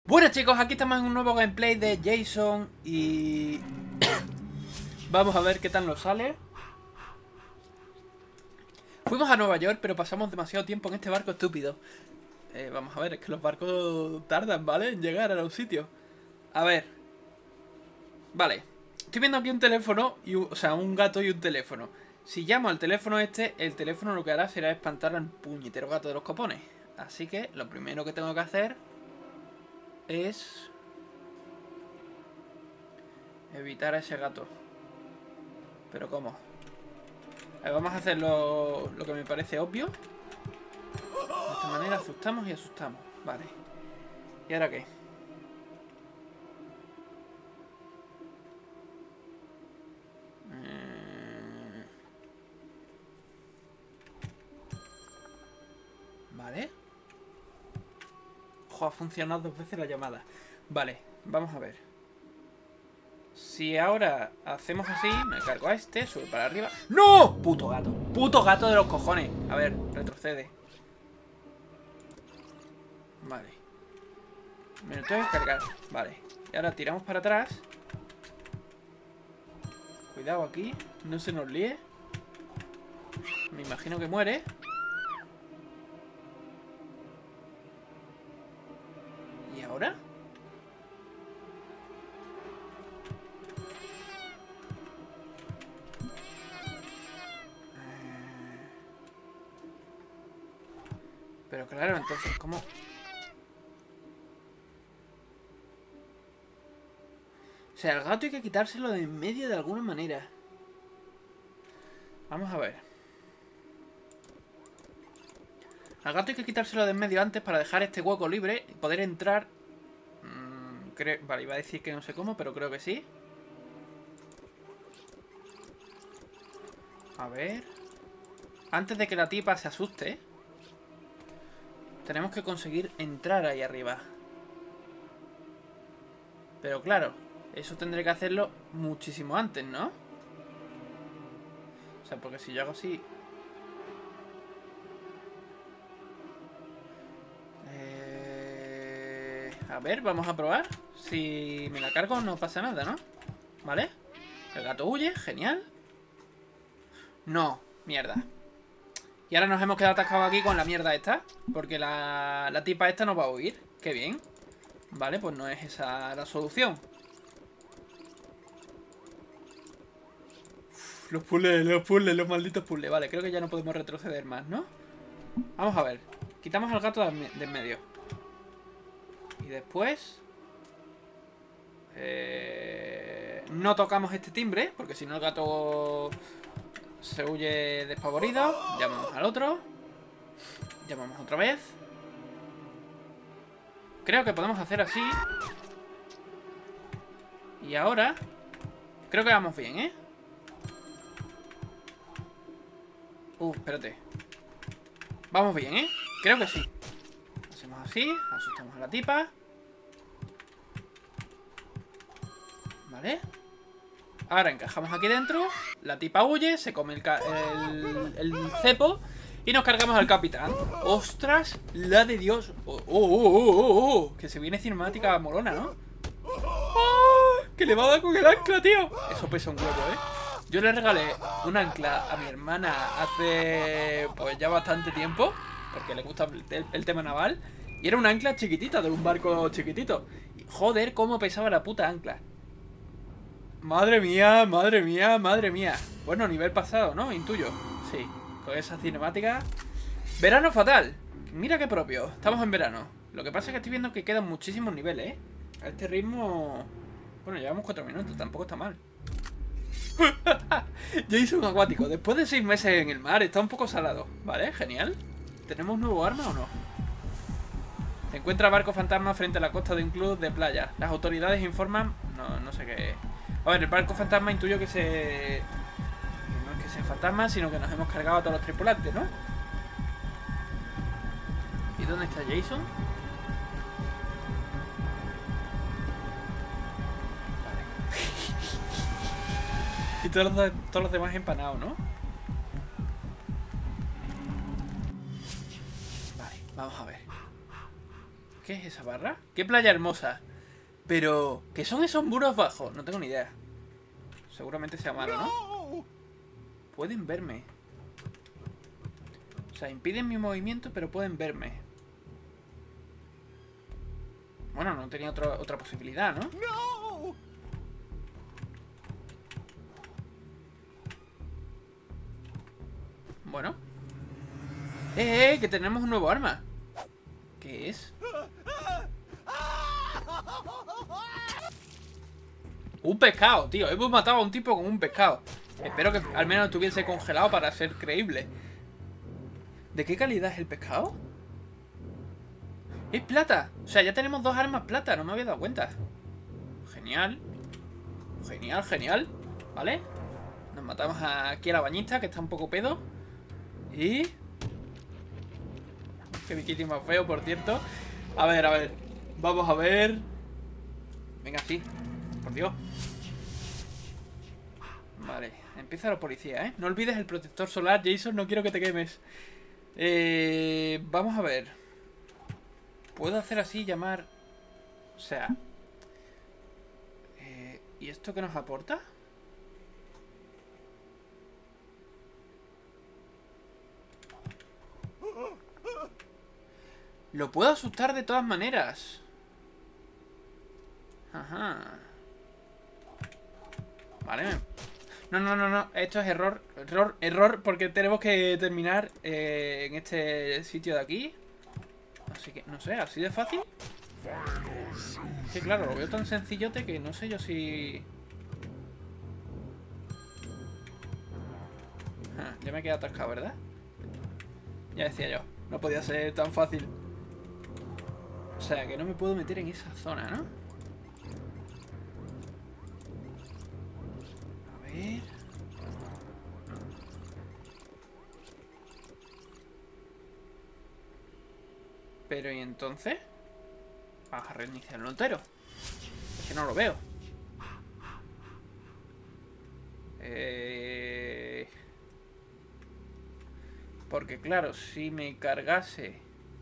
Bueno chicos, aquí estamos en un nuevo gameplay de Jason y vamos a ver qué tal nos sale. Fuimos a Nueva York, pero pasamos demasiado tiempo en este barco estúpido. Vamos a ver, es que los barcos tardan, ¿vale? En llegar a los sitios. A ver. Vale. Estoy viendo aquí un teléfono, o sea, un gato y un teléfono. Si llamo al teléfono este, el teléfono lo que hará será espantar al puñetero gato de los copones. Así que lo primero que tengo que hacer es evitar a ese gato. ¿Pero cómo? A ver, vamos a hacer lo que me parece obvio. De esta manera asustamos y asustamos. Vale. ¿Y ahora qué? Vale. Ojo, ha funcionado 2 veces la llamada. Vale, vamos a ver. Si ahora hacemos así, me cargo a este, sube para arriba. ¡No! Puto gato. Puto gato de los cojones. A ver, retrocede. Vale. Me lo tengo que cargar. Vale. Y ahora tiramos para atrás. Cuidado aquí. No se nos líe. Me imagino que muere. ¿Y ahora? Pero claro, entonces, ¿cómo? O sea, el gato hay que quitárselo de en medio de alguna manera. Vamos a ver. Al gato hay que quitárselo de en medio antes para dejar este hueco libre y poder entrar. Vale, iba a decir que no sé cómo, pero creo que sí. A ver. Antes de que la tipa se asuste, tenemos que conseguir entrar ahí arriba. Pero claro, eso tendré que hacerlo muchísimo antes, ¿no? O sea, porque si yo hago así... A ver, vamos a probar. Si me la cargo no pasa nada, ¿no? ¿Vale? El gato huye, genial. No, mierda. Y ahora nos hemos quedado atascados aquí con la mierda esta. Porque la tipa esta nos va a huir. Qué bien. Vale, pues no es esa la solución. Uf, los puzzles, los malditos puzzles. Vale, creo que ya no podemos retroceder más, ¿no? Vamos a ver. Quitamos al gato de en medio. Y después... no tocamos este timbre, porque si no el gato se huye despavorido. Llamamos al otro. Llamamos otra vez. Creo que podemos hacer así. Y ahora creo que vamos bien, ¿eh? Espérate. Vamos bien, ¿eh? Creo que sí. Hacemos así, asustamos a la tipa. Vale. Ahora encajamos aquí dentro. La tipa huye, se come el cepo. Y nos cargamos al capitán. ¡Ostras! ¡La de Dios! Que se viene cinemática molona, ¿no? ¡Oh! ¡Que le va a dar con el ancla, tío! Eso pesa un huevo, ¿eh? Yo le regalé un ancla a mi hermana hace... pues ya bastante tiempo. Porque le gusta el tema naval. Y era un ancla chiquitita, de un barco chiquitito. Y, joder, cómo pesaba la puta ancla. Madre mía, madre mía, madre mía. Bueno, nivel pasado, ¿no? Intuyo. Sí, con esa cinemática. Verano fatal. Mira qué propio. Estamos en verano. Lo que pasa es que estoy viendo que quedan muchísimos niveles, ¿eh? A este ritmo... Bueno, llevamos 4 minutos, tampoco está mal. Jason acuático. Después de 6 meses en el mar, está un poco salado. Vale, genial. ¿Tenemos nuevo arma o no? Se encuentra barco fantasma frente a la costa de un club de playa. Las autoridades informan... No sé qué... A ver, el barco fantasma intuyo que se... No es que sea fantasma, sino que nos hemos cargado a todos los tripulantes, ¿no? ¿Y dónde está Jason? Vale. Y todos los demás empanados, ¿no? Vale, vamos a ver. ¿Qué es esa barra? ¿Qué playa hermosa? Pero... ¿qué son esos muros bajos? No tengo ni idea. Seguramente sea malo, ¿no? Pueden verme. O sea, impiden mi movimiento, pero pueden verme. Bueno, no tenía otra posibilidad, ¿no? Bueno. Que tenemos un nuevo arma. ¿Qué es? Un pescado, tío. Hemos matado a un tipo con un pescado. Espero que al menos estuviese congelado para ser creíble. ¿De qué calidad es el pescado? ¡Es plata! O sea, ya tenemos dos armas plata. No me había dado cuenta. Genial. Genial, genial. ¿Vale? Nos matamos aquí a la bañista, que está un poco pedo. Y... qué biquiti más feo, por cierto. A ver, a ver. Vamos a ver. Venga, sí. Por Dios. Vale. Empieza la policía, ¿eh? No olvides el protector solar, Jason. No quiero que te quemes. Vamos a ver. Puedo hacer así, llamar... o sea... ¿y esto qué nos aporta? Lo puedo asustar de todas maneras. Ajá. Vale. No, no, no, no. Esto es error. Error, error. Porque tenemos que terminar en este sitio de aquí. Así que, no sé, así de fácil. Sí, claro, lo veo tan sencillote que no sé yo si... ya me he quedado atascado, ¿verdad? Ya decía yo. No podía ser tan fácil. O sea, que no me puedo meter en esa zona, ¿no? A ver... pero ¿y entonces? Vamos a reiniciarlo entero. Es que no lo veo. Porque claro, si me cargase...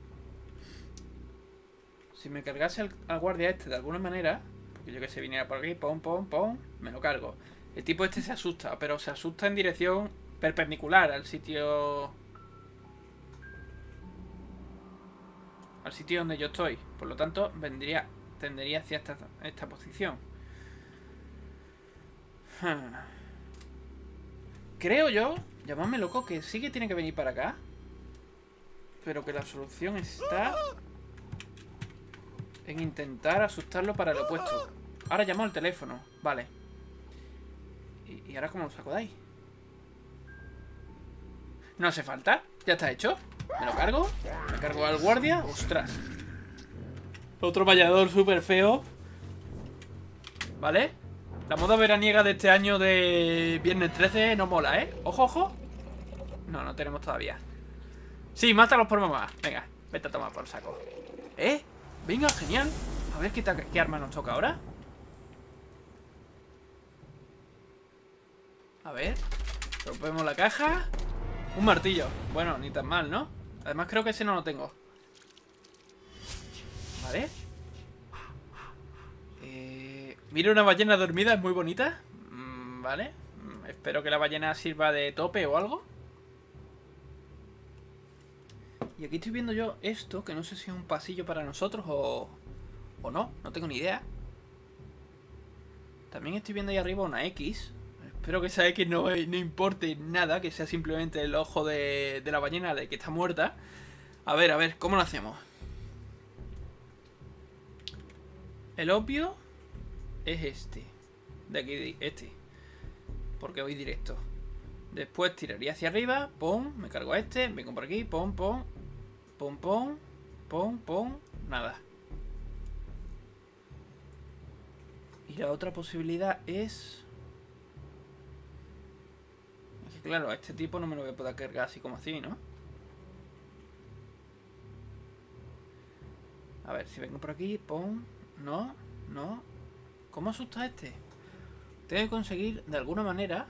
si me cargase al guardia este de alguna manera... porque yo que sé, viniera por aquí, pom, pom, pom, me lo cargo. El tipo este se asusta, pero se asusta en dirección perpendicular al sitio... al sitio donde yo estoy. Por lo tanto, tendería hacia esta posición. Creo yo, llamadme loco, que sí que tiene que venir para acá. Pero que la solución está en intentar asustarlo para el opuesto. Ahora llamo al teléfono, vale. ¿Y ahora cómo lo saco de ahí? No hace falta, ya está hecho. Me lo cargo, me cargo al guardia. ¡Ostras! Otro vallador súper feo. ¿Vale? La moda veraniega de este año de Viernes 13 no mola, ¿eh? Ojo, ojo. No, no tenemos todavía. Sí, mátalos por mamá. Venga, vete a tomar por saco. Venga, genial. A ver qué arma nos toca ahora. A ver. Rompemos la caja. Un martillo. Bueno, ni tan mal, ¿no? Además creo que ese no lo tengo. Vale. Mira una ballena dormida, es muy bonita. Vale. Espero que la ballena sirva de tope o algo. Y aquí estoy viendo yo esto, que no sé si es un pasillo para nosotros o no. No tengo ni idea. También estoy viendo ahí arriba una X. Espero que esa X no importe nada, que sea simplemente el ojo de la ballena de que está muerta. A ver, ¿cómo lo hacemos? El obvio es este. De aquí, este. Porque voy directo. Después tiraría hacia arriba. Pum, me cargo a este. Vengo por aquí. Pum, pum. Pum, pum. Pum, pum. Nada. Y la otra posibilidad es... es que claro, a este tipo no me lo voy a poder cargar así como así, ¿no? A ver, si vengo por aquí. Pum. No, no. ¿Cómo asusta a este? Tengo que conseguir de alguna manera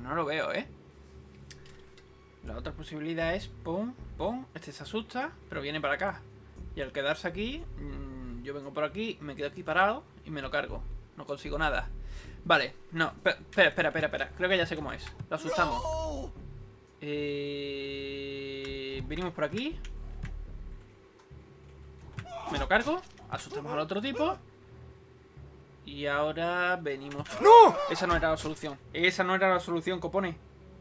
Pues no lo veo, ¿eh? La otra posibilidad es... Pum, pum. Este se asusta, pero viene para acá. Y al quedarse aquí... yo vengo por aquí, me quedo aquí parado y me lo cargo. No consigo nada. Vale, no, espera. Creo que ya sé cómo es. Lo asustamos. Venimos por aquí. Me lo cargo. Asustamos al otro tipo. Y ahora venimos... ¡No! Esa no era la solución. Esa no era la solución, copone.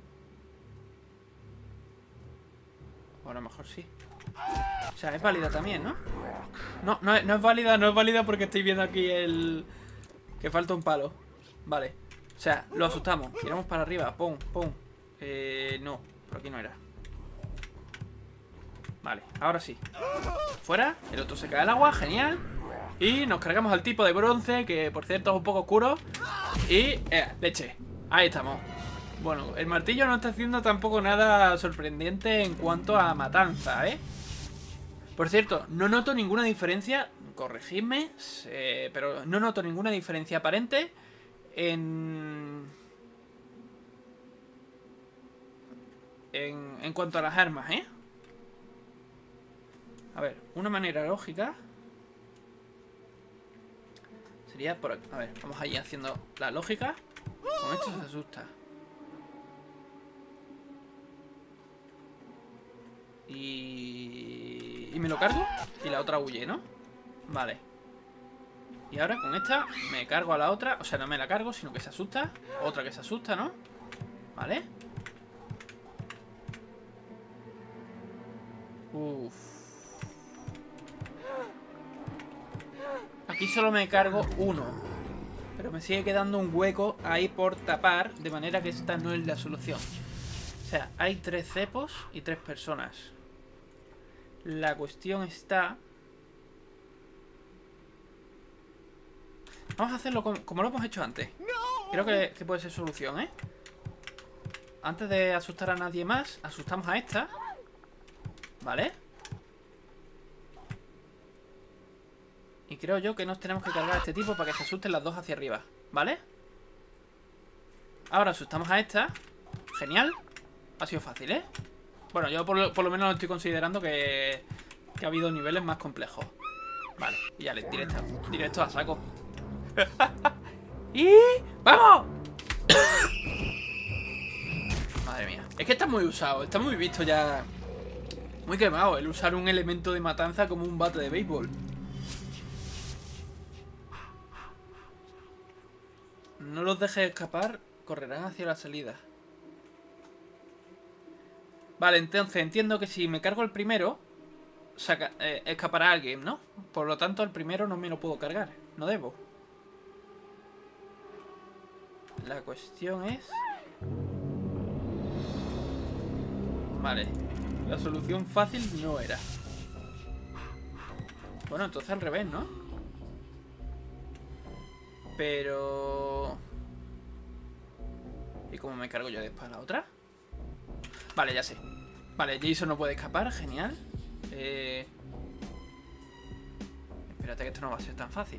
Ahora mejor sí. O sea, es válida también, ¿no? No es válida, no es válida porque estoy viendo aquí el... que falta un palo. Vale. O sea, lo asustamos. Tiramos para arriba. Pum, pum. No, por aquí no era. Vale, ahora sí. Fuera. El otro se cae al agua. Genial. Y nos cargamos al tipo de bronce, que por cierto es un poco oscuro. Y... leche. Ahí estamos. Bueno, el martillo no está haciendo tampoco nada sorprendente en cuanto a matanza, ¿eh? Por cierto, no noto ninguna diferencia. Corregidme, pero no noto ninguna diferencia aparente en cuanto a las armas, ¿eh? A ver, una manera lógica sería por aquí. A ver, vamos allí haciendo la lógica. Con esto se asusta. Y me lo cargo. Y la otra huye, ¿no? Vale. Y ahora con esta me cargo a la otra. O sea, no me la cargo, sino que se asusta. Otra que se asusta, ¿no? Vale. Uff. Aquí solo me cargo uno. Pero me sigue quedando un hueco ahí por tapar. De manera que esta no es la solución. O sea, hay 3 cepos y 3 personas. La cuestión está... Vamos a hacerlo como lo hemos hecho antes. Creo que puede ser solución, ¿eh? Antes de asustar a nadie más, asustamos a esta. ¿Vale? Y creo yo que nos tenemos que cargar a este tipo para que se asusten las dos hacia arriba. ¿Vale? Ahora asustamos a esta. Genial. Ha sido fácil, ¿eh? Bueno, yo por lo menos lo estoy considerando que ha habido niveles más complejos. Vale, y ya directo a saco. ¡Y vamos! Madre mía. Es que está muy usado, está muy visto ya. Muy quemado el usar un elemento de matanza como un bate de béisbol. No los dejes escapar, correrán hacia la salida. Vale, entonces entiendo que si me cargo el primero, escapará alguien, ¿no? Por lo tanto, el primero no me lo puedo cargar. No debo. La cuestión es... Vale. La solución fácil no era. Bueno, entonces al revés, ¿no? Pero... ¿Y cómo me cargo yo después a la otra? Vale, ya sé. Vale, Jason no puede escapar, genial. Espérate que esto no va a ser tan fácil.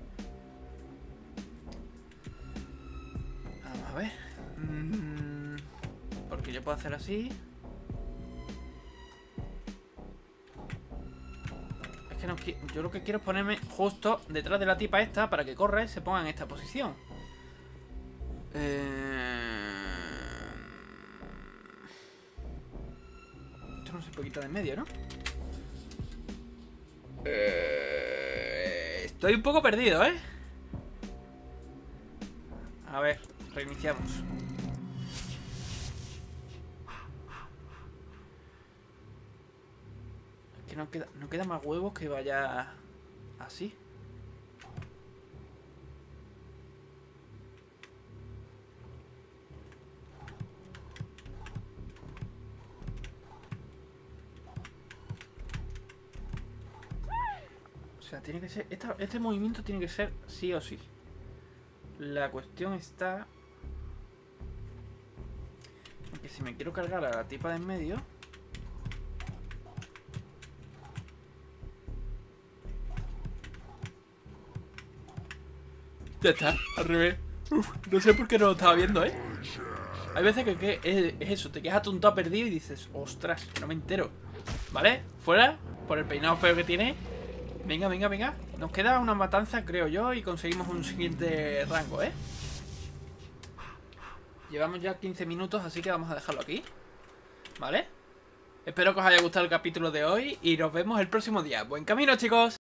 Vamos a ver. Porque yo puedo hacer así. Es que no, yo lo que quiero es ponerme justo detrás de la tipa esta para que corra y se ponga en esta posición. Esto no se puede quitar de en medio, ¿no? Estoy un poco perdido, ¿eh? A ver, reiniciamos. Es que no queda más huevos que vaya así. O sea, tiene que ser... Este movimiento tiene que ser sí o sí. La cuestión está... que si me quiero cargar a la tipa de en medio... Ya está, al revés. Uf, no sé por qué no lo estaba viendo, ¿eh? Hay veces que es eso, te quedas atontado perdido y dices, ostras, no me entero. ¿Vale? Fuera, por el peinado feo que tiene. Venga, venga, venga. Nos queda una matanza, creo yo, y conseguimos un siguiente rango, ¿eh? Llevamos ya 15 minutos, así que vamos a dejarlo aquí. ¿Vale? Espero que os haya gustado el capítulo de hoy y nos vemos el próximo día. ¡Buen camino, chicos!